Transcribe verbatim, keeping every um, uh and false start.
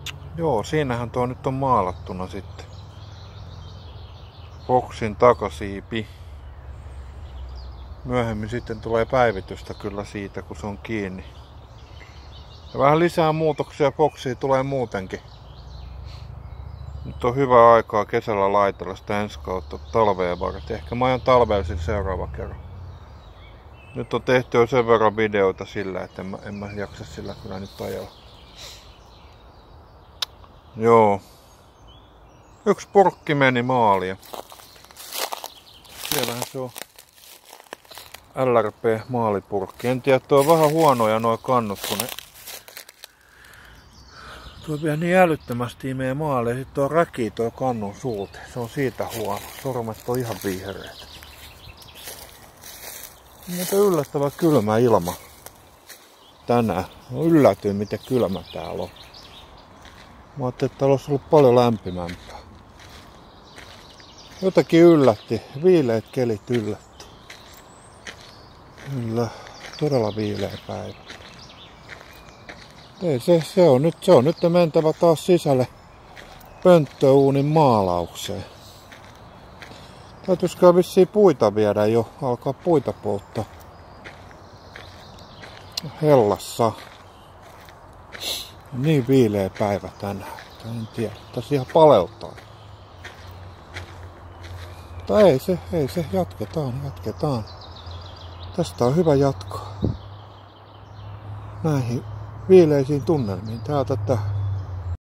Joo, siinähän tuo nyt on maalattuna sitten. Boksin takasiipi. Myöhemmin sitten tulee päivitystä kyllä siitä, kun se on kiinni. Ja vähän lisää muutoksia boksiin tulee muutenkin. Nyt on hyvä aikaa kesällä laitella sitä ensi kautta talveen varten. Ehkä mä ajan talvella sen seuraava kerran. Nyt on tehty jo sen verran videoita sillä, että en mä, en mä jaksa sillä kyllä nyt ajalla. Joo. Yksi purkki meni maaliin. Siellähän se on L R P-maalipurkki. En tiedä, tuo on vähän huonoja nuo kannut, kun ne tuo vielä niin älyttömästi imee maaliin. Sitten tuo räki tuo kannun suulte. Se on siitä huono. Sormet on ihan vihreät. Mutta yllättävän kylmä ilma tänään. No yllätyin, miten kylmä täällä on. Mä ajattelin, että täällä olisi ollut paljon lämpimämpää. Jotakin yllätti. Viileät kelit yllätti. Kyllä, todella viileä päivä. Ei se, se on nyt, se on nyt mentävä taas sisälle pönttöuunin maalaukseen. Täytyisikö vissiin puita viedä jo, alkaa puita polttaa hellassa. Niin viileä päivä tänään, en tiedä, tässä ihan paleuttaa. Mutta ei se, ei se, jatketaan, jatketaan. Tästä on hyvä jatkoa näihin viileisiin tunnelmiin. Täältä